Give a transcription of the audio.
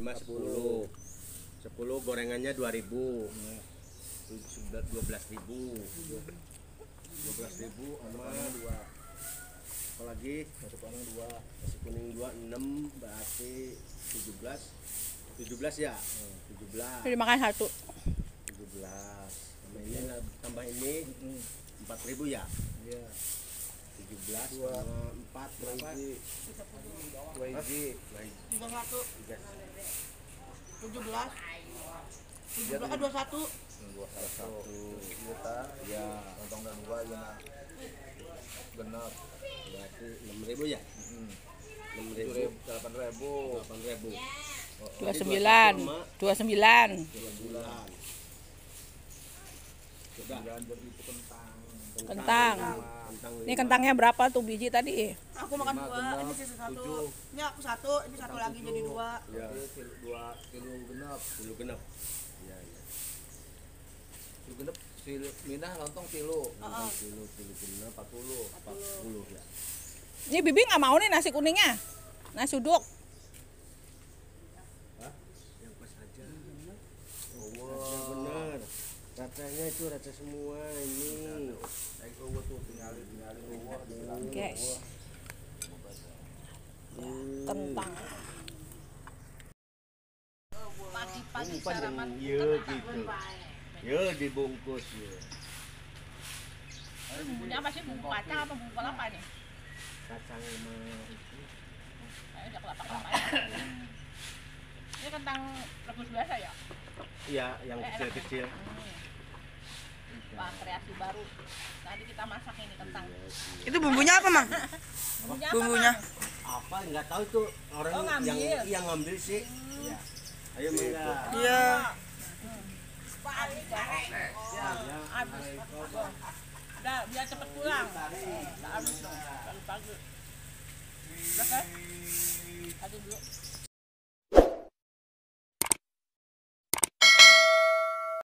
5 10. 10 gorengannya 2.000. 12.000. 12.000 sama 2. Apalagi nasi kuning 2. Nasi kuning 2 6 berarti 17. 17 ya? 17. Jadi makan satu. 17. Sama ini tambah ini 4.000 ya? Iya. 17 sama 4 berapa? 2 hiji. 31 17 21 21 juta. Ya, lontong dan 2 ya. Genap. Berarti 6.000 ya? 6.000 8.000. 8.000. 29. 29. 2 bulan. Sudah. Itu kentang. Kentang. Ini kentangnya berapa tuh biji tadi? aku makan 2 ini sisa 1 ini aku 1 ini 1 lagi jadi 2 Ya, 2 kilo genap. 10 genap. Iya, iya. Kilo genap si Minah lontong kilo. Kilo genap 40 ya. Ini Bibi nggak mau nih nasi kuningnya. Nasi uduk. Hah? Yang pas aja. Oh, benar. Racanya itu raca semua ini. Guys. Kentang. pagi-pagi Umpan yang sarapan iya gitu. Ya dibungkus ya. bumbunya apa sih, bumbu kacang apa bumbu kelapa nih? Kacang sama itu. Ada kelapa-kelapa ini kentang rebus biasa ya? Iya, yang kecil-kecil. Wah, kreasi baru. Tadi kita masak ini kentang. Itu bumbunya apa, Mang? Bumbunya? Apa enggak tahu tuh orang yang ngambil sih. Iya. Ayo Mangga. Iya. Habis. Udah, biar cepet pulang. Udah habis dong. Pagi-pagi. Udah kan? Tadi dulu.